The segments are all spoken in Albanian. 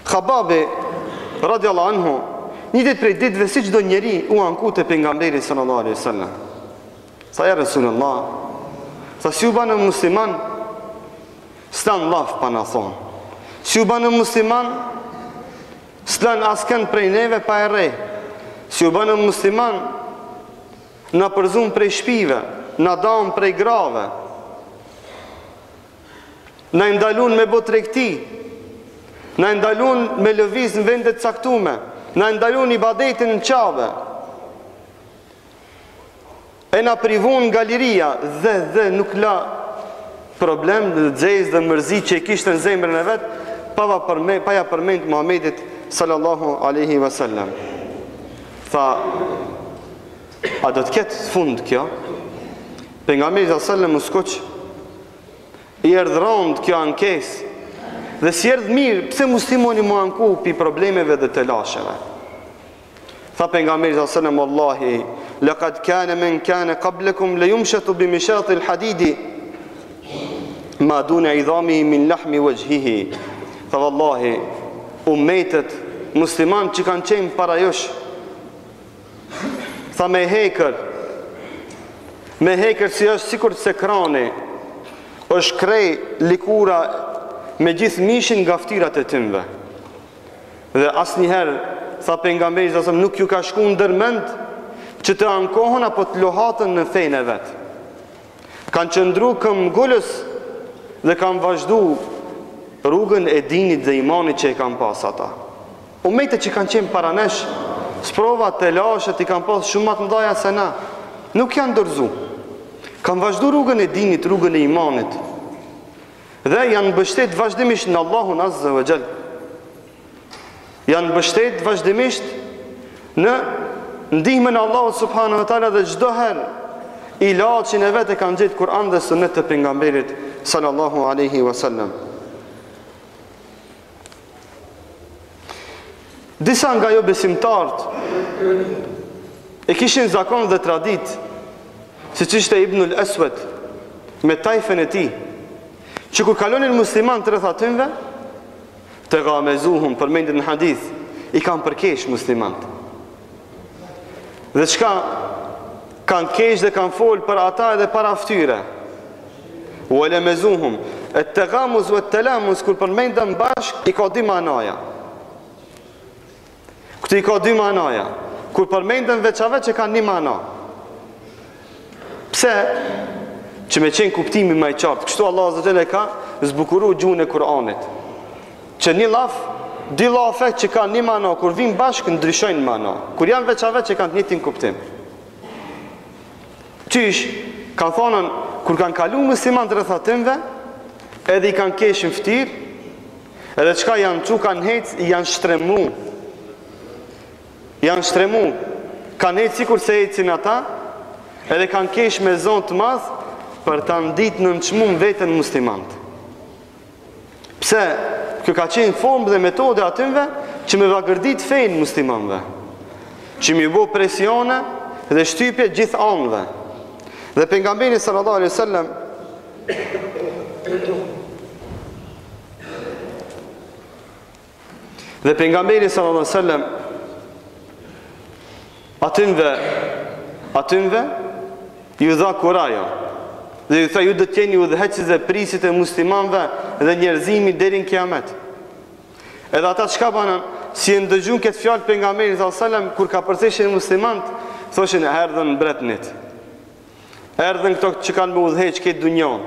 Khababi radiallahu anhu një ditë prej ditëve si çdo njeri u anku te pejgamberi sallallahu alaihi wasallam. Sa ja Rasulullah, sa si u banë musliman, stan laf pa na thonë. Si u banë musliman, stan asken prej neve pa e re. Si u banë musliman, na përzum prej shpive, na dam prej grave, na ndalun me bot tregti, na ndalun me lëviz në vendet caktume, na ndalun ibadetin në qave, e na privun nga liria dhe nuk la problem dhe xejz dhe mërzi që e kishte në zemrën e vet, pa ja përmend Muhamedit sallallahu alaihi wasallam. Tha, a do të ketë fund kjo? Pejgamberi sallallahu alaihi wasallam u skoç, i erdhërond kjo ankesë, dhe si erdhë mirë, pse muslimoni mu anku pi problemeve dhe të lasheve? Tha pejgamberi sallallahu alaihi wasallam, wallahi, laqad kana man kana qablakum la yumshatu bi mishat al-hadidi ma duna idhamihi min lahmi wajhihi. Tha wallahi, ummetet musliman që kanë qenë para jush, tha me hekër si është sikur se krani është krej likura me gjithë mishin nga ftyrat e tymve. Dhe asnjëherë, tha pejgamberi sallallahu alaihi wasallam, nuk ju ka shku ndërmend që të ankohen apo të lohatën në fejnë e vetë. Kanë qëndru këmbgulës dhe kanë vazhdu rrugën e dinit dhe imanit që e kanë pas ata. Umejtë që kanë qenë para nesh, sprova të lashet i kanë pas shumë matë mdaja se na, nuk janë dërzu. Kanë vazhdu rrugën e dinit, rrugën e imanit, dhe janë bështet vazhdimisht në Allahun Azza wa Jall. Janë bështet vazhdimisht në ndihmën e Allahut subhanahu wa taala, dhe çdo herë ilaçin e vet e kanë gjetë Kur'an dhe Sunet të pejgamberit sallallahu alaihi wasallam. Disa nga jo besimtarët e kishin zakon dhe tradit, siç ishte Ibnul Aswad me tajfen e tij, që kur kalonin musliman të rreth atyre, të gamezuhum, përmendet në hadith, i kanë përkesh muslimant. Dhe çka kanë kesh dhe kanë fol për ata edhe para ftyre. U elemezuhum, e të gamuz vë të lamus, kur përmendën bashk, i ka dy manaja. Këtë i ka dy manaja. Kur përmendën veçave që kanë një mana. Pse? Që me qenë kuptimi më i qartë. Kështu Allah Azza wa Jalla ka zbukuru gjuhën e Kur'anit. Që një laf, dy lafe që kanë një mana, kur vinë bashkë ndryshojnë mana. Kur janë veçave që kanë të njëjtin kuptim. Qysh, kanë thonën, kur kanë kalu musliman të rreth atyre, edhe i kanë keshën ftyrë, edhe çka janë çu kanë hec, janë shtremu. Janë shtremu. Kanë hec sikur se ecin ata, edhe kanë kesh me zonë të madh për ta nditë në nënçmum veten muslimant. Pse? Kjo ka qenë formë dhe metode atyve që me vagërdit fejnë muslimanve, që mi bo presione dhe shtypje gjithë anëve. Dhe pejgamberi sallallahu alaihi wasallam atyve ju dha kuraja. Dhe ju tha, ju do të jeni udhëheqës dhe prisit e muslimanve dhe njerëzimi deri në kiamet. Edhe ata çka banën, si e ndëgjun këtë fjalë pejgamberit sallallahu alajhi wasallam, kur ka përcjellën muslimant, thoshin erdhën mbretnit. Erdhën këto që kanë me udhëheq këtë dunjon.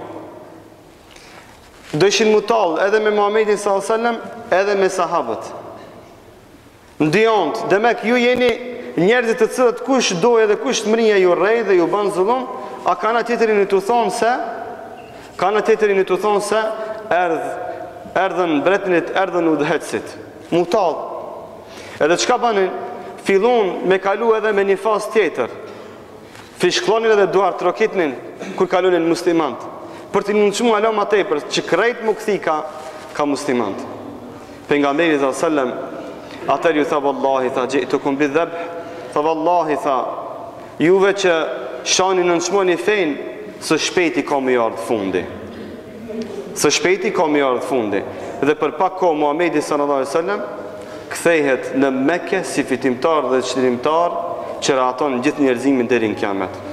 Dëshin mu tallë edhe me Muhamedit sallallahu alajhi wasallam, edhe me sahabët. Ndijont, demek ju jeni njerëzit të cilët kush dojë dhe kush të mrinja ju rrej dhe ju ban zullum, a kanë tjetërin i të thonë se erdhën mbretnit, erdhën udhëheqësit. Mutal. Edhe çka banin? Fillon me kalu edhe me një fazë tjetër. Fishklonin edhe duart rokitnin kur kalunin muslimant. Për të nënçmuar ala më tepër që krejt më kthi ka muslimant. Pejgamberi sallallahu alajhi wasallam atër ju tha, wallahi tha, ji'tukum bidhab, tha wallahi tha, juve që shani nënçmoni fejnë, së shpejti ka më ardhë fundi. së shpejti ka më ardhur fundi. Dhe për pak kohë Muhamedi sallallahu alaihi wasallam kthehet në Mekë si fitimtar dhe çlirimtar që rahaton gjithë njerëzimin deri në kiamet.